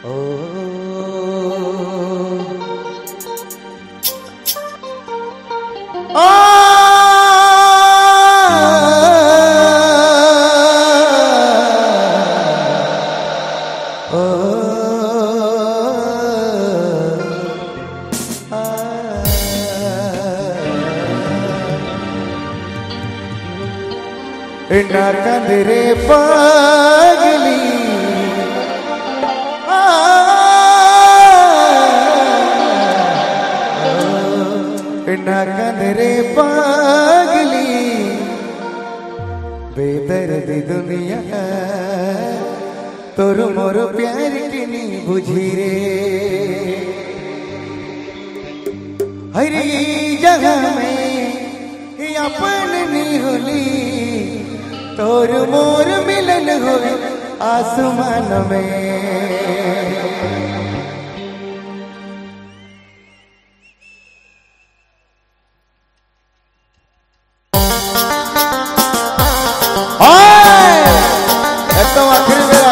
ना कंदरे पागली ना कंदरे पागली बेदर्दी दुनिया तोर मोर प्यार की नी बुझी रे हरी जगह में अपन नी होली तोर मोर मिलन हो आसमान में। एकदम आखिर मेरा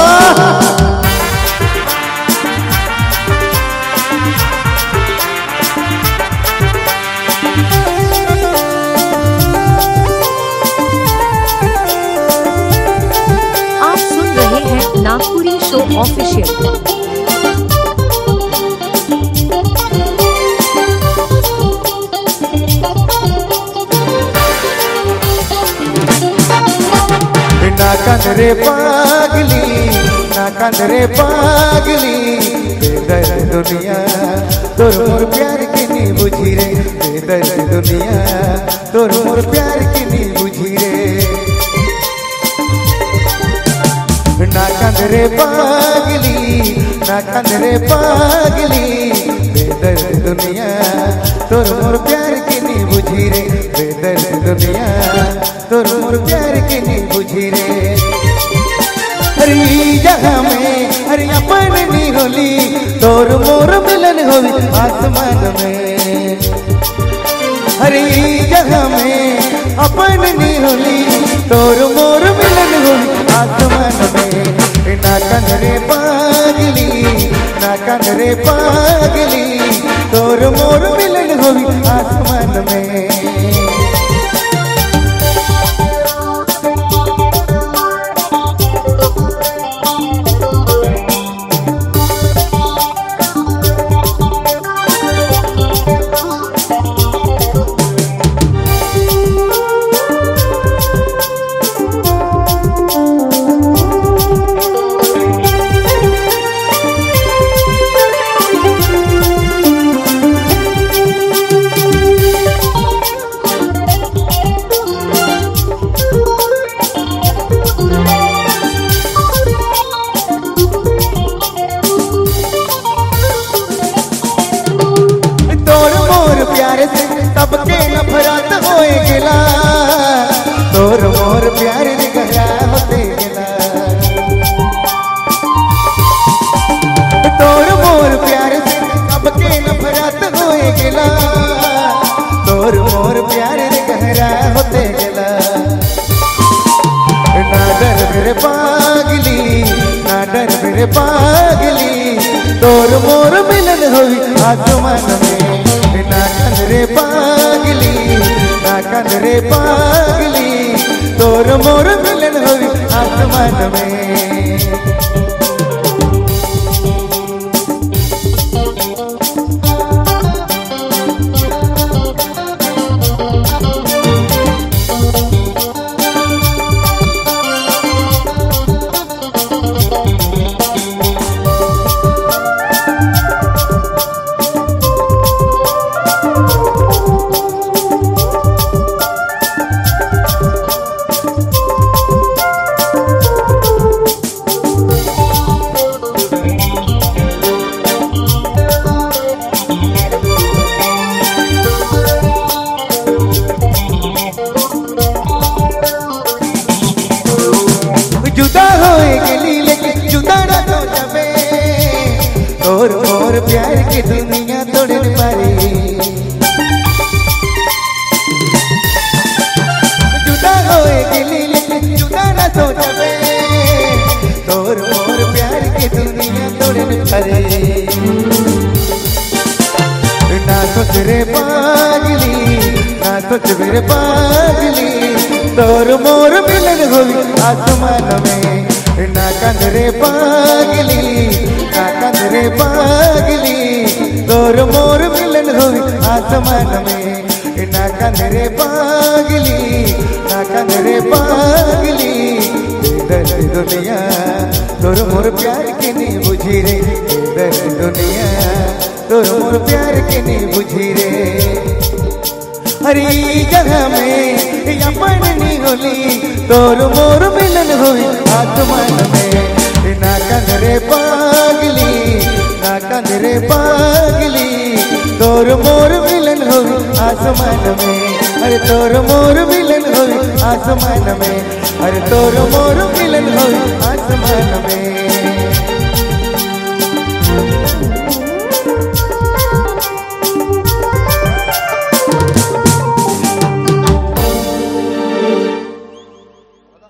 नागपुरी शो ऑफिशियल। ना कंदरे पागली ना कंदरे पागली बेदर्द दुनिया तोर मोर प्यार की नी बुझी रे बेदर्द दुनिया तोर मोर प्यार की नी बुझी रे ना कंदरे पागली ना कंदरे पागली बेदर्द दुनिया तोर मोर प्यार की नी बुझी रे बेदर्द दुनिया तोर मोर प्यार की नी बुझी रे हरी जगह में हरी अपन नी होली तोर मोर मिलन होली आसमान में हरी जगह में अपन नी होली तोर मोर मिलन होली आसमान में। ना कंदरे पागली ना कंदरे पागली तोर मोर मिलन होली आसमान में। सबके नफरत होए गिला तोर मोर प्यार गहरा होते गिला तोर मोर प्यार से सबके नफरत होए गिला तोर मोर प्यार गहरा होते गिला ना डर मेरे पागली ना डर मेरे पागली तोर मोर मिलन होई आसमान में। ना कंदरे पागली ना कंदरे पागली तोर मोर मिलन होई आसमान में। तुझ मेरे पागली तोर मोर मिलन होई आसमान में ना कंद रे पागली ना कंद रे पागली तोर मोर मिलन होई आसमान में ना कंद रे पागली ना कंद रे पागली दर्द दुनिया तोर मोर प्यार के नहीं बुझी रे दर्द दुनिया तोर मोर प्यार के नहीं बुझी रे हरी जगह में अपन नहीं होली तोर मोर मिलन होई आसमान में ना कंद रे पागली ना कंद रे पागली तोर मोर मिलन होई आसमान में अरे तोर मोर मिलन होई आसमान में अरे तोर मोर मिलन होई आसमान में